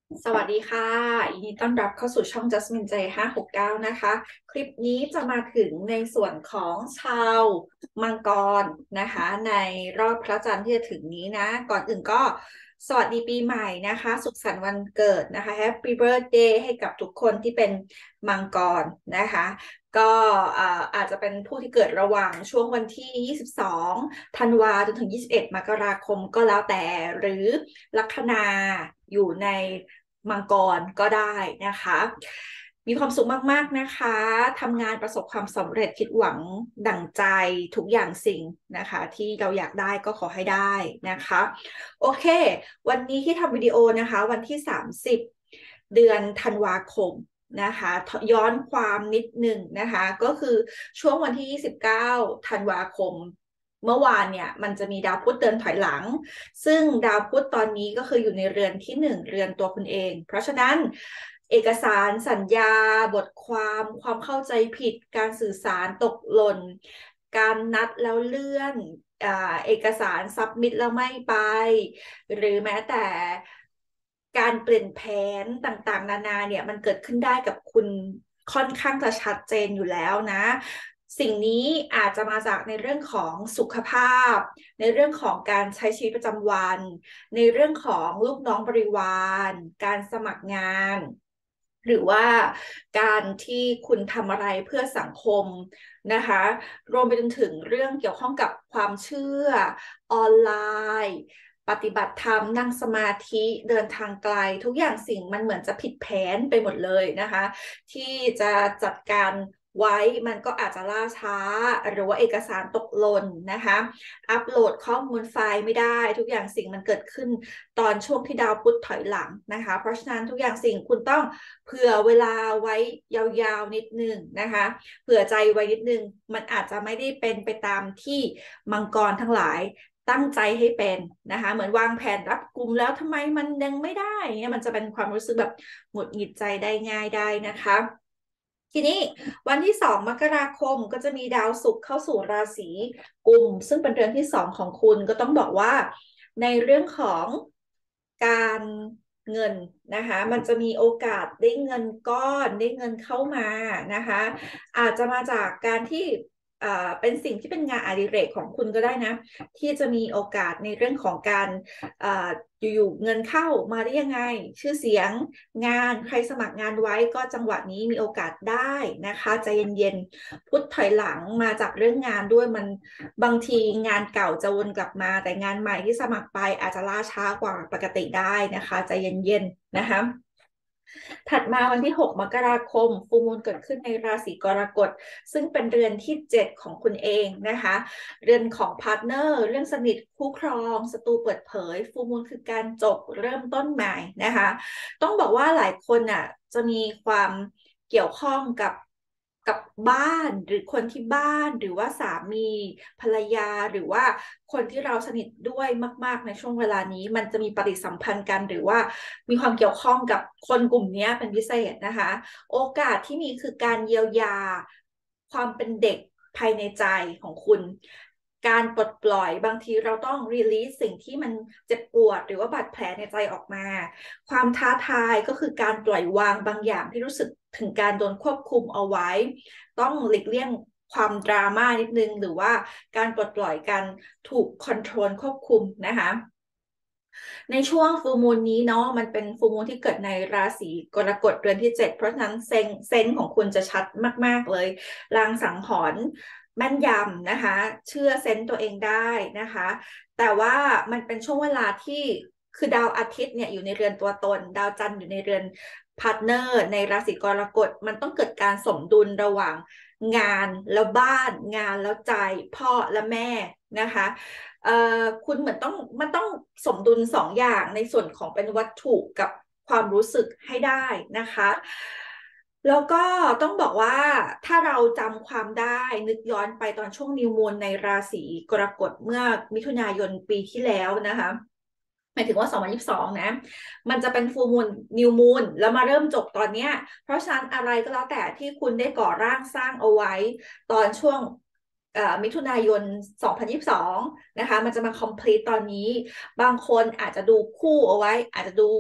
สวัสดีค่ะยินดีต้อนรับเข้าสู่ช่อง Jasmine J 569นะคะคลิปนี้จะมาถึงในส่วนของชาวมังกรนะคะในรอบพระจันทร์ที่จะถึงนี้นะก่อนอื่นก็สวัสดีปีใหม่นะคะสุขสันต์วันเกิดนะคะ Happy Birthday ให้กับทุกคนที่เป็นมังกรนะคะก็อาจจะเป็นผู้ที่เกิดระหว่างช่วงวันที่22ธันวาจนถึง21มกราคมก็แล้วแต่หรือลัคนาอยู่ในมังกรก็ได้นะคะมีความสุขมากๆนะคะทำงานประสบความสำเร็จคิดหวังดั่งใจทุกอย่างสิ่งนะคะที่เราอยากได้ก็ขอให้ได้นะคะโอเควันนี้ที่ทำวิดีโอนะคะวันที่30เดือนธันวาคมนะคะย้อนความนิดหนึ่งนะคะก็คือช่วงวันที่29ธันวาคมเมื่อวานเนี่ยมันจะมีดาวพุธเดินถอยหลังซึ่งดาวพุธตอนนี้ก็คืออยู่ในเรือนที่1เรือนตัวคุณเองเพราะฉะนั้นเอกสารสัญญาบทความเข้าใจผิดการสื่อสารตกหล่นการนัดแล้วเลื่อนเอกสารซับมิดแล้วไม่ไปหรือแม้แต่การเปลี่ยนแผนต่างๆนานาเนี่ยมันเกิดขึ้นได้กับคุณค่อนข้างจะชัดเจนอยู่แล้วนะสิ่งนี้อาจจะมาจากในเรื่องของสุขภาพในเรื่องของการใช้ชีวิตประจำวันในเรื่องของลูกน้องบริวารการสมัครงานหรือว่าการที่คุณทำอะไรเพื่อสังคมนะคะรวมไปจนถึงเรื่องเกี่ยวข้องกับความเชื่อออนไลน์ปฏิบัติธรรมนั่งสมาธิเดินทางไกลทุกอย่างสิ่งมันเหมือนจะผิดแผนไปหมดเลยนะคะที่จะจัดการไว้มันก็อาจจะล่าช้าหรือว่าเอกสารตกหล่นนะคะอัปโหลดข้อมูลไฟล์ไม่ได้ทุกอย่างสิ่งมันเกิดขึ้นตอนช่วงที่ดาวพุธถอยหลังนะคะเพราะฉะนั้นทุกอย่างสิ่งคุณต้องเผื่อเวลาไว้ยาวๆนิดนึงนะคะเผื่อใจไว้นิดนึงมันอาจจะไม่ได้เป็นไปตามที่มังกรทั้งหลายตั้งใจให้เป็นนะคะเหมือนวางแผนรับกลุ่มแล้วทำไมมันยังไม่ได้เนี่ยมันจะเป็นความรู้สึกแบบหงุดหงิดใจได้ง่ายได้นะคะทีนี้วันที่2 มกราคมก็จะมีดาวศุกร์เข้าสู่ราศีกุมซึ่งเป็นเรือนที่2ของคุณก็ต้องบอกว่าในเรื่องของการเงินนะคะมันจะมีโอกาสได้เงินก้อนได้เงินเข้ามานะคะอาจจะมาจากการที่เป็นสิ่งที่เป็นงานอดิเรกของคุณก็ได้นะที่จะมีโอกาสในเรื่องของการอยู่ๆเงินเข้ามาได้ยังไงชื่อเสียงงานใครสมัครงานไว้ก็จังหวะนี้มีโอกาสได้นะคะใจเย็นๆพุทธถอยหลังมาจากเรื่องงานด้วยมันบางทีงานเก่าจะวนกลับมาแต่งานใหม่ที่สมัครไปอาจจะล่าช้ากว่าปกติได้นะคะใจเย็นๆนะคะ ถัดมาวันที่6 มกราคมฟูลมูนเกิดขึ้นในราศีกรกฎซึ่งเป็นเรือนที่7ของคุณเองนะคะเรือนของพาร์ทเนอร์เรื่องสนิทคู่ครองศัตรูเปิดเผยฟูลมูนคือการจบเริ่มต้นใหม่นะคะต้องบอกว่าหลายคนอ่ะจะมีความเกี่ยวข้องกับบ้านหรือคนที่บ้านหรือว่าสามีภรรยาหรือว่าคนที่เราสนิทด้วยมากๆในช่วงเวลานี้มันจะมีปฏิสัมพันธ์กันหรือว่ามีความเกี่ยวข้องกับคนกลุ่มนี้เป็นพิเศษนะคะโอกาสที่มีคือการเยียวยาความเป็นเด็กภายในใจของคุณการปลดปล่อยบางทีเราต้องรีลีสสิ่งที่มันเจ็บปวดหรือว่าบาดแผลในใจออกมาความท้าทายก็คือการปล่อยวางบางอย่างที่รู้สึกถึงการโดนควบคุมเอาไว้ต้องหลีกเลี่ยงความดราม่านิดนึงหรือว่าการปลดปล่อยการถูกคอนโทรลควบคุมนะคะในช่วงฟูลมูนนี้เนาะมันเป็นฟูลมูนที่เกิดในราศีกรกฎเดือนที่7เพราะฉะนั้นเซนส์ของคุณจะชัดมากๆเลยลางสังหรณ์แม่นยำนะคะเชื่อเซนส์ตัวเองได้นะคะแต่ว่ามันเป็นช่วงเวลาที่คือดาวอาทิตย์เนี่ยอยู่ในเรือนตัวตนดาวจันทร์อยู่ในเรือนพาร์ทเนอร์ในราศีกรกฎมันต้องเกิดการสมดุลระหว่างงานแล้วบ้านงานแล้วใจพ่อและแม่นะคะคุณเหมือนต้องมันต้องสมดุล2 อย่างในส่วนของเป็นวัตถุกับความรู้สึกให้ได้นะคะแล้วก็ต้องบอกว่าถ้าเราจำความได้นึกย้อนไปตอนช่วงนิวมูนในราศีกรกฎเมื่อมิถุนายนปีที่แล้วนะคะหมายถึงว่า2022นะมันจะเป็นฟูลมูนนิวมูนแล้วมาเริ่มจบตอนเนี้ยเพราะฉะนั้นอะไรก็แล้วแต่ที่คุณได้ก่อร่างสร้างเอาไว้ตอนช่วงมิถุนายน2022นะคะมันจะมา complete ตอนนี้บางคนอาจจะดูคู่เอาไว้อาจจะดู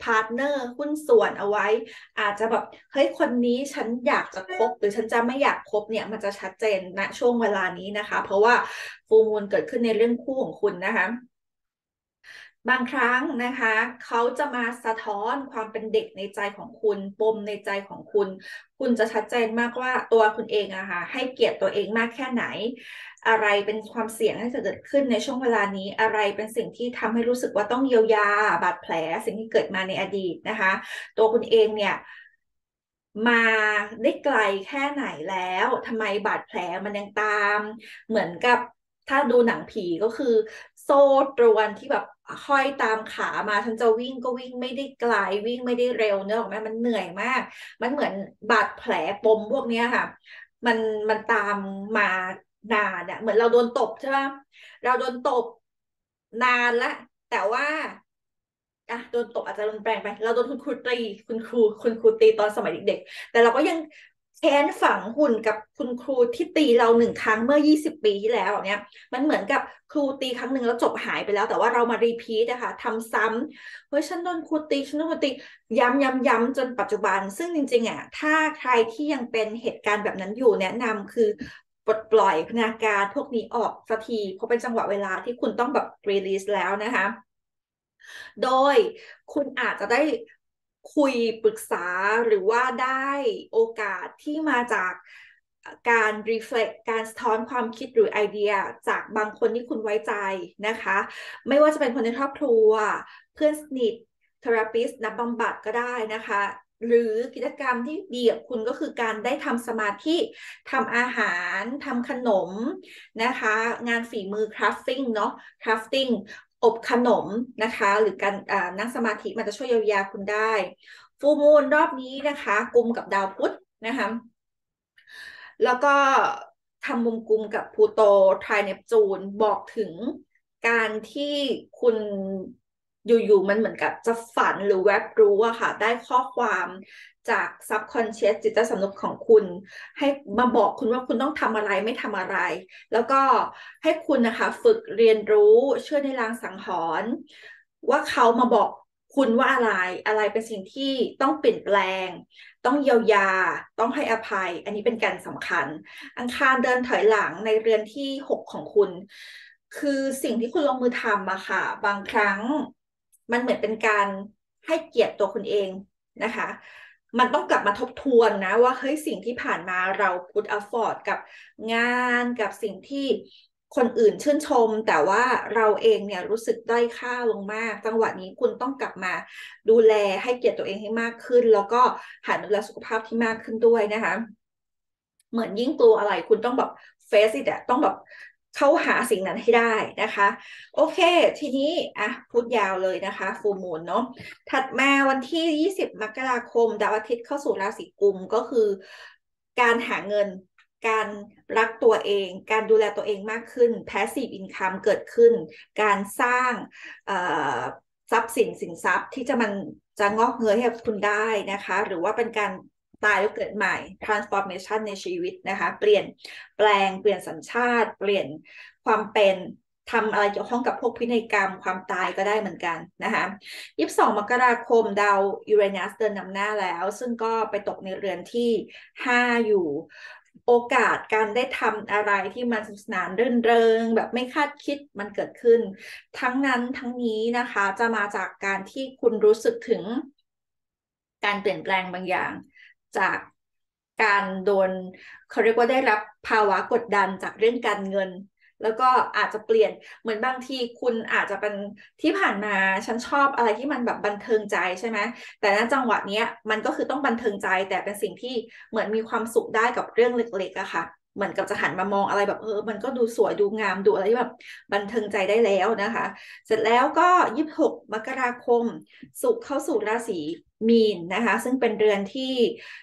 พาร์ทเนอร์หุ้นส่วนเอาไว้อาจจะแบบเฮ้ยคนนี้ฉันอยากจะคบหรือฉันจะไม่อยากคบเนี่ยมันจะชัดเจนณช่วงเวลานี้นะคะเพราะว่าฟูลมูนเกิดขึ้นในเรื่องคู่ของคุณนะคะบางครั้งนะคะเขาจะมาสะท้อนความเป็นเด็กในใจของคุณปมในใจของคุณคุณจะชัดเจนมากว่าตัวคุณเองอะค่ะให้เกียรติตัวเองมากแค่ไหนอะไรเป็นความเสี่ยงที่จะเกิดขึ้นในช่วงเวลานี้อะไรเป็นสิ่งที่ทำให้รู้สึกว่าต้องเยียวยาบาดแผลสิ่งที่เกิดมาในอดีตนะคะตัวคุณเองเนี่ยมาได้ไกลแค่ไหนแล้วทำไมบาดแผลมันยังตามเหมือนกับถ้าดูหนังผีก็คือโซ่ตรวนที่แบบห้อยตามขามาฉันจะวิ่งก็วิ่งไม่ได้ไกลวิ่งไม่ได้เร็วเนอะออกไหมมันเหนื่อยมากมันเหมือนบาดแผลปมพวกเนี้ยค่ะมันมันตามมานานเนี่ยเหมือนเราโดนตบใช่ไหมเราโดนตบนานละแต่ว่า อ่ะโดนตบอาจจะรุนแรงไปเราโดนคุณครูตีตอนสมัยเด็กๆแต่เราก็ยังแค้นฝังหุ่นกับคุณครูที่ตีเรา1 ครั้งเมื่อ20 ปีที่แล้วเนี่ยมันเหมือนกับครูตีครั้งหนึ่งแล้วจบหายไปแล้วแต่ว่าเรามารีพีทนะคะทำซ้ำเฮ้ยฉันโดนครูตีฉันโดนครูตีย้ำจนปัจจุบันซึ่งจริงๆอ่ะถ้าใครที่ยังเป็นเหตุการณ์แบบนั้นอยู่แนะนำคือปลดปล่อยพนาการพวกนี้ออกสักทีเพราะเป็นจังหวะเวลาที่คุณต้องแบบรีลีสแล้วนะคะ โดยคุณอาจจะได้คุยปรึกษาหรือว่าได้โอกาสที่มาจากการ reflect การสะท้อนความคิดหรือไอเดียจากบางคนที่คุณไว้ใจนะคะไม่ว่าจะเป็นคนในครอบครัวเพื่อนสนิทเทอราปิสต์นักบำบัดก็ได้นะคะหรือกิจกรรมที่ดีกับคุณก็คือการได้ทำสมาธิทำอาหารทำขนมนะคะงานฝีมือคราฟติ้งเนาะคราฟติ้ง อบขนมนะคะหรือการนั่งสมาธิมันจะช่วยเยียวยาคุณได้ฟูมูลรอบนี้นะคะกุมกับดาวพุธนะคะแล้วก็ทำมุมกุมกับพลูโตไทรเนปจูนบอกถึงการที่คุณอยู่ๆมันเหมือนกับจะฝันหรือแวบรู้อะค่ะได้ข้อความจาก subconscious จิตสำนึกของคุณให้มาบอกคุณว่าคุณต้องทำอะไรไม่ทำอะไร แล้วก็ให้คุณนะคะฝึกเรียนรู้เชื่อในลางสังหรณ์ว่าเขามาบอกคุณว่าอะไรเป็นสิ่งที่ต้องเปลี่ยนแปลงต้องเยียวยาต้องให้อภัยอันนี้เป็นการสำคัญอังคารเดินถอยหลังในเรือนที่6ของคุณคือสิ่งที่คุณลงมือทำอะค่ะบางครั้งมันเหมือนเป็นการให้เกียรติตัวคุณเองนะคะ มันต้องกลับมาทบทวนนะว่าเฮ้ยสิ่งที่ผ่านมาเราพุท effort กับงานกับสิ่งที่คนอื่นชื่นชมแต่ว่าเราเองเนี่ยรู้สึกด้อยค่าลงมากจังหวะนี้คุณต้องกลับมาดูแลให้เกียรติตัวเองให้มากขึ้นแล้วก็หันมาดูแลสุขภาพที่มากขึ้นด้วยนะคะเหมือนยิ่งกลัวอะไรคุณต้องแบบเฟซอิอะต้องแบบเข้าหาสิ่งนั้นให้ได้นะคะโอเคทีนี้อ่ะพูดยาวเลยนะคะฟูมูลเนาะ ถัดมาวันที่20มกราคมดาวอาทิตย์เข้าสู่ราศีกุมก็คือการหาเงินการรักตัวเองการดูแลตัวเองมากขึ้น passive income เกิดขึ้นการสร้างเอ่อทรัพย์สินทรัพย์ที่จะงอกเงยให้กับคุณได้นะคะหรือว่าเป็นการตายแล้วเกิดใหม่ transformation ในชีวิตนะคะเปลี่ยนแปลงเปลี่ยนสัญชาติเปลี่ยนความเป็นทำอะไรเกี่ยวข้องกับพวกพินัยกรรมความตายก็ได้เหมือนกันนะคะ22มกราคมดาวยูเรนัสเดินนำหน้าแล้วซึ่งก็ไปตกในเรือนที่5อยู่โอกาสการได้ทำอะไรที่มันสนุกสนานรื่นเริงแบบไม่คาดคิดมันเกิดขึ้นทั้งนั้นทั้งนี้นะคะจะมาจากการที่คุณรู้สึกถึงการเปลี่ยนแปลงบางอย่างจากการโดนเขาเรียกว่าได้รับภาวะกดดันจากเรื่องการเงิน แล้วก็อาจจะเปลี่ยนเหมือนบางทีคุณอาจจะเป็นที่ผ่านมาฉันชอบอะไรที่มันแบบบันเทิงใจใช่ไหมแต่ณจังหวะเนี้ยมันก็คือต้องบันเทิงใจแต่เป็นสิ่งที่เหมือนมีความสุขได้กับเรื่องเล็กๆอะค่ะเหมือนกับจะหันมามองอะไรแบบมันก็ดูสวยดูงามดูอะไรที่แบบบันเทิงใจได้แล้วนะคะเสร็จแล้วก็26มกราคมศุกร์เข้าสู่ราศีมีนนะคะซึ่งเป็นเรือนที่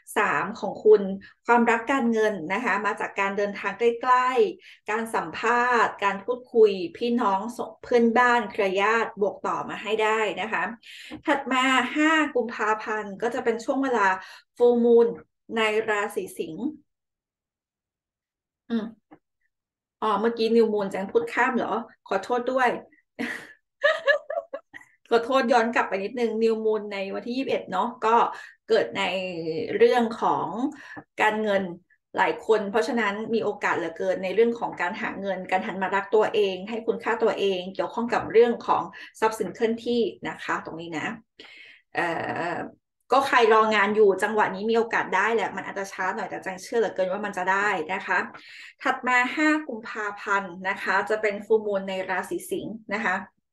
3ของคุณความรักการเงินนะคะมาจากการเดินทางใกล้ๆการสัมภาษณ์การพูดคุยพี่น้องเพื่อนบ้านเครือญาติบวกต่อมาให้ได้นะคะถัดมา5กุมภาพันธ์ก็จะเป็นช่วงเวลา full moon ในราศีสิงห์อืมอ๋อเมื่อกี้นิวมูนแจงพูดข้ามเหรอขอโทษด้วยขอโทษย้อนกลับไปนิดนึงนิวมูนในวันที่21เนาะก็เกิดในเรื่องของการเงินหลายคนเพราะฉะนั้นมีโอกาสเหลือเกินในเรื่องของการหาเงินการหันมารักตัวเองให้คุณค่าตัวเองเกี่ยวข้องกับเรื่องของทรัพย์สินเคลื่อนที่นะคะตรงนี้นะเอ่อก็ใครรองานอยู่จังหวะนี้มีโอกาสได้แหละมันอาจจะช้าหน่อยแต่จังเชื่อเหลือเกินว่ามันจะได้นะคะถัดมา5กุมภาพันธ์นะคะจะเป็นฟูลมูนในราศีสิงห์นะคะ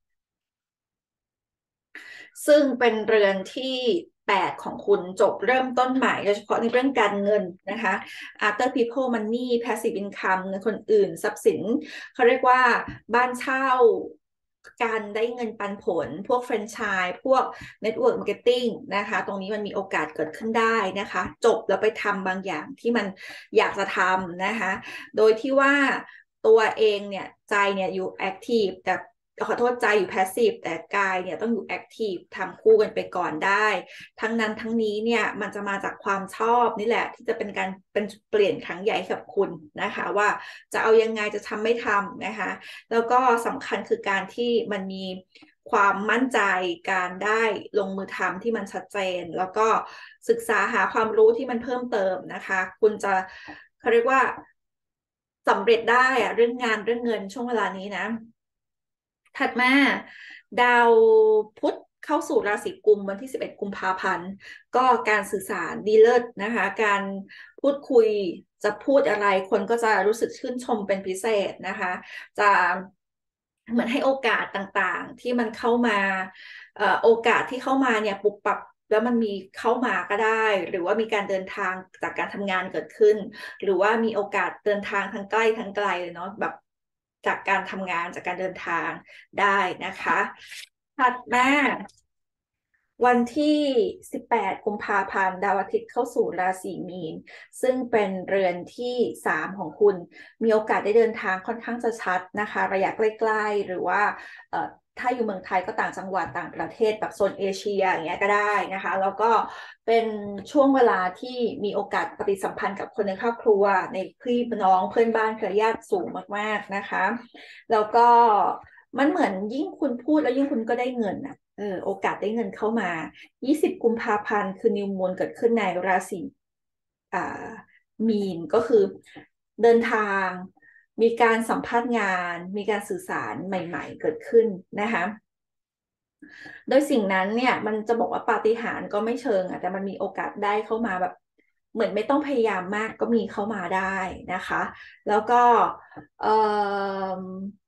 ซึ่งเป็นเรือนที่8ของคุณจบเริ่มต้นใหม่โดยเฉพาะในเรื่องการเงินนะคะ Other people money passive income เงินคนอื่นทรัพย์สินเขาเรียกว่าบ้านเช่าการได้เงินปันผลพวกแฟรนไชส์พวก Network Marketing นะคะตรงนี้มันมีโอกาสเกิดขึ้นได้นะคะจบแล้วไปทำบางอย่างที่มันอยากจะทำนะคะโดยที่ว่าตัวเองเนี่ยใจเนี่ยอยู่แอคทีฟแต่ขอโทษใจอยู่แพสซีฟแต่กายเนี่ยต้องอยู่แอคทีฟทำคู่กันไปก่อนได้ทั้งนั้นทั้งนี้เนี่ยมันจะมาจากความชอบนี่แหละที่จะเป็นการเป็นเปลี่ยนครั้งใหญ่กับคุณนะคะว่าจะเอายังไงจะทำไม่ทำนะคะแล้วก็สำคัญคือการที่มันมีความมั่นใจการได้ลงมือทำที่มันชัดเจนแล้วก็ศึกษาหาความรู้ที่มันเพิ่มเติมนะคะคุณจะเขาเรียกว่าสำเร็จได้อะเรื่องงานเรื่องเงินช่วงเวลานี้นะ ถัดมาดาวพุธเข้าสู่ราศีกุมวันที่11กุมภาพันธ์ก็การสื่อสารดีเลิศนะคะการพูดคุยจะพูดอะไรคนก็จะรู้สึกชื่นชมเป็นพิเศษนะคะจะเหมือนให้โอกาสต่างๆที่มันเข้ามาโอกาสที่เข้ามาเนี่ยปุบปับแล้วมันมีเข้ามาก็ได้หรือว่ามีการเดินทางจากการทำงานเกิดขึ้นหรือว่ามีโอกาสเดินทางทั้งใกล้ทั้งไกลเลยเนาะแบบจากการทำงานจากการเดินทางได้นะคะถัดมาวันที่18กุมภาพันธ์ดาวอาทิตย์เข้าสู่ราศีมีนซึ่งเป็นเรือนที่3ของคุณมีโอกาสได้เดินทางค่อนข้างจะชัดนะคะระยะใกล้ๆหรือว่าถ้าอยู่เมืองไทยก็ต่างจังหวัดต่างประเทศแบบโซนเอเชียอย่างเงี้ยก็ได้นะคะแล้วก็เป็นช่วงเวลาที่มีโอกาสปฏิสัมพันธ์กับคนในครอบครัวในพี่น้องเพื่อนบ้านเครือญาติสูงมากๆนะคะแล้วก็มันเหมือนยิ่งคุณพูดแล้วยิ่งคุณก็ได้เงินอ่ะโอกาสได้เงินเข้ามา20กุมภาพันธ์คือนิวมูนเกิดขึ้นในราศีอ่ามีนก็คือเดินทางมีการสัมภาษณ์งานมีการสื่อสารใหม่ๆเกิดขึ้นนะคะโดยสิ่งนั้นเนี่ยมันจะบอกว่าปาฏิหาริย์ก็ไม่เชิงอ่ะแต่มันมีโอกาสได้เข้ามาแบบเหมือนไม่ต้องพยายามมากก็มีเข้ามาได้นะคะแล้วก็เอ่อ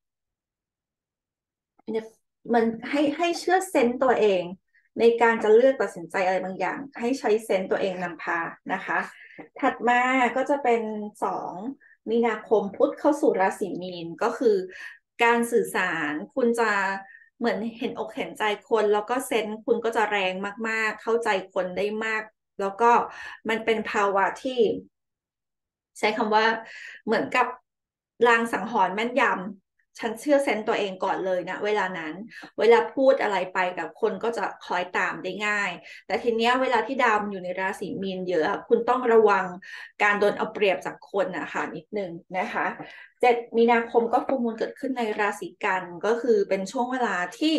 เนี่ยมันให้เชื่อเซนต์ตัวเองในการจะเลือกตัดสินใจอะไรบางอย่างให้ใช้เซนต์ตัวเองนำพานะคะถัดมาก็จะเป็น2 มีนาคมพุธเข้าสู่ราศีมีนก็คือการสื่อสารคุณจะเหมือนเห็นอกเห็นใจคนแล้วก็เซนส์คุณก็จะแรงมากๆเข้าใจคนได้มากแล้วก็มันเป็นภาวะที่ใช้คำว่าเหมือนกับลางสังหรณ์แม่นยำ ฉันเชื่อเซนต์ตัวเองก่อนเลยนะเวลานั้นเวลาพูดอะไรไปกับคนก็จะคอยตามได้ง่ายแต่ทีเนี้ยเวลาที่ดาวอยู่ในราศีมีนเยอะคุณต้องระวังการโดนเอาเปรียบจากคนนะคะนิดนึงนะคะ7 มีนาคมก็ฟูลมูนเกิดขึ้นในราศีกันก็คือเป็นช่วงเวลาที่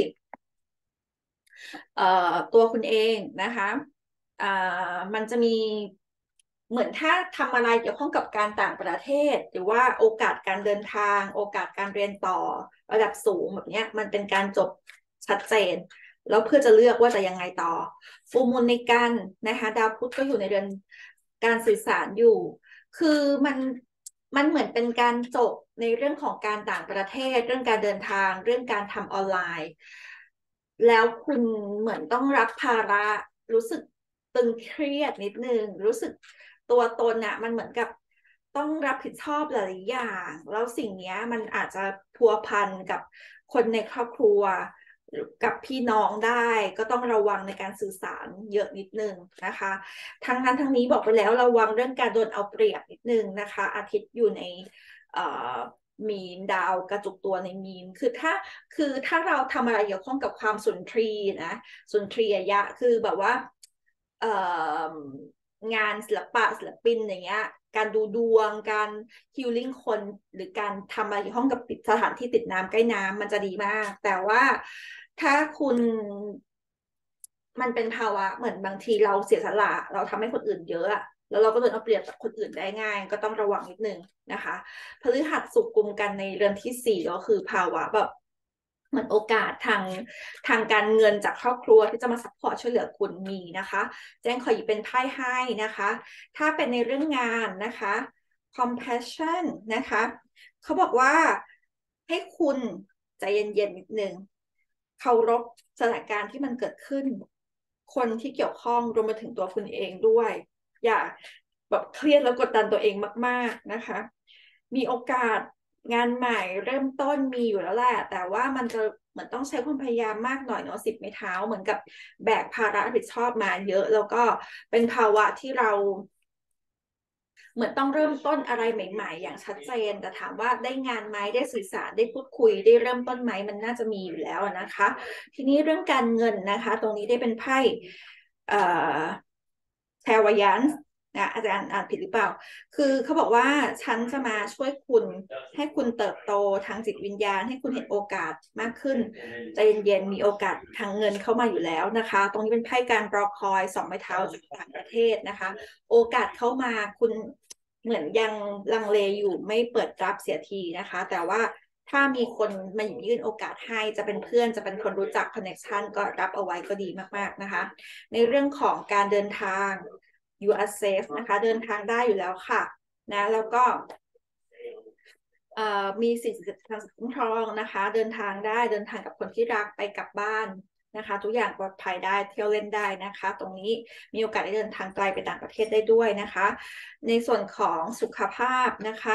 ตัวคุณเองนะคะมันจะมีเหมือนถ้าทำอะไรเกี่ยวข้องกับการต่างประเทศหรือว่าโอกาสการเดินทางโอกาสการเรียนต่อระดับสูงแบบนี้มันเป็นการจบชัดเจนแล้วเพื่อจะเลือกว่าจะยังไงต่อฟูลมูนในกันนะคะดาวพุธก็อยู่ในเดือนการสื่อสารอยู่คือมันเหมือนเป็นการจบในเรื่องของการต่างประเทศเรื่องการเดินทางเรื่องการทำออนไลน์แล้วคุณเหมือนต้องรับภาระรู้สึกตึงเครียดนิดนึงรู้สึกตัวตนอะมันเหมือนกับต้องรับผิดชอบหลายๆอย่างแล้วสิ่งนี้มันอาจจะพัวพันกับคนในครอบครัวกับพี่น้องได้ก็ต้องระวังในการสื่อสารเยอะนิดนึงนะคะทั้งนั้นทั้งนี้บอกไปแล้วระวังเรื่องการโดนเอาเปรียบนิดนึงนะคะอาทิตย์อยู่ในเอ่อมีนดาวกระจุกตัวในมีนคือถ้าเราทำอะไรเกี่ยวข้องกับความสุนทรีนะสุนทรียะคือแบบว่าเอ่องานศิลปะศิลปินอย่างเงี้ยการดูดวงการฮิลลิ่งคนหรือการทำอะไรเกี่ยวข้องกับสถานที่ติดน้ำใกล้น้ำมันจะดีมากแต่ว่าถ้าคุณมันเป็นภาวะเหมือนบางทีเราเสียสละเราทำให้คนอื่นเยอะอะแล้วเราก็โดนเอาเปรียบจากคนอื่นได้ง่ายก็ต้องระวังนิดนึงนะคะพฤหัสศุกร์กุมกันในเรือนที่สี่ก็คือภาวะแบบเหมือนโอกาสทางการเงินจากครอบครัวที่จะมาซัพพอร์ตช่วยเหลือคุณมีนะคะแจ้งขอหยิบเป็นไพ่ให้นะคะถ้าเป็นในเรื่องงานนะคะ compassion นะคะเขาบอกว่าให้คุณใจเย็นๆนิดนึงเคารพสถานการณ์ที่มันเกิดขึ้นคนที่เกี่ยวข้องรวมไปถึงตัวคุณเองด้วยอย่าแบบเครียดแล้วกดดันตัวเองมากๆนะคะมีโอกาสงานใหม่เริ่มต้นมีอยู่แล้วแหละแต่ว่ามันจะเหมือนต้องใช้ความพยายามมากหน่อยเนาะสิบไม้เท้าเหมือนกับแบกภาระรับผิดชอบมาเยอะแล้วก็เป็นภาวะที่เรา เหมือนต้องเริ่มต้นอะไรใหม่ๆอย่างชัดเจนแต่ถามว่าได้งานไหมได้สื่อสารได้พูดคุยได้เริ่มต้นไหมมันน่าจะมีอยู่แล้วนะคะทีนี้เรื่องการเงินนะคะตรงนี้ได้เป็นไพ่เอ่อแทวายันนะอาจารย์อ่านผิดหรือเปล่าคือเขาบอกว่าฉันจะมาช่วยคุณให้คุณเติบโตทางจิตวิญญาณให้คุณเห็นโอกาสมากขึ้นใจเย็นๆมีโอกาสทางเงินเข้ามาอยู่แล้วนะคะตรงนี้เป็นไพ่การรอคอยสองไม้เท้าจากต่างประเทศนะคะโอกาสเข้ามาคุณเหมือนยังลังเลอยู่ไม่เปิดรับเสียทีนะคะแต่ว่าถ้ามีคนมาหยิบยื่นโอกาสให้จะเป็นเพื่อนจะเป็นคนรู้จักคอนเน c t ชันก็รับเอาไว้ก็ดีมากๆนะคะในเรื่องของการเดินทาง you are safe นะคะเดินทางได้อยู่แล้วค่ะนะแล้วก็มีสิ่งศักดิ์สิทธิ์คุ้มครองนะคะเดินทางได้เดินทางกับคนที่รักไปกลับบ้านนะคะทุกอย่างปลอดภัยได้เที่ยวเล่นได้นะคะตรงนี้มีโอกาสได้เดินทางไกลไปต่างประเทศได้ด้วยนะคะในส่วนของสุขภาพนะคะ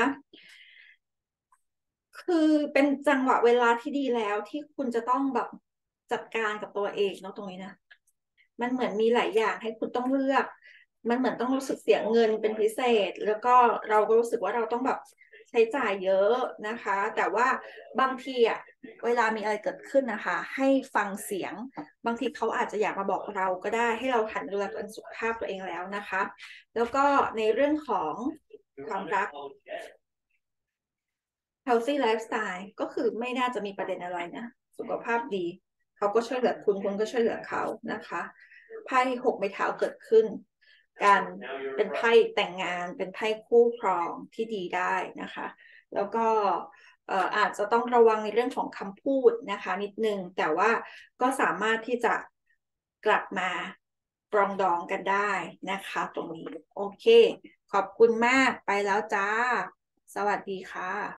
คือเป็นจังหวะเวลาที่ดีแล้วที่คุณจะต้องแบบจัดการกับตัวเองเนาะตรงนี้นะ มันเหมือนมีหลายอย่างให้คุณต้องเลือก มันเหมือนต้องรู้สึกเสียเงินเป็นพิเศษ แล้วก็เราก็รู้สึกว่าเราต้องแบบใช้จ่ายเยอะนะคะ แต่ว่าบางทีอ่ะเวลามีอะไรเกิดขึ้นนะคะให้ฟังเสียง บางทีเขาอาจจะอยากมาบอกเราก็ได้ให้เราหันดูแลสุขภาพตัวเองแล้วนะคะ แล้วก็ในเรื่องของความรัก healthy lifestyle ก็คือไม่น่าจะมีประเด็นอะไรนะสุขภาพดีเขาก็ช่วยเหลือคุณคุณก็ช่วยเหลือเขานะคะไพ่หกไม้เท้าเกิดขึ้นการเป็นไพ่แต่งงานเป็นไพ่คู่ครองที่ดีได้นะคะแล้วก็อาจจะต้องระวังในเรื่องของคำพูดนะคะนิดนึงแต่ว่าก็สามารถที่จะกลับมาปรองดองกันได้นะคะตรงนี้โอเคขอบคุณมากไปแล้วจ้าสวัสดีค่ะ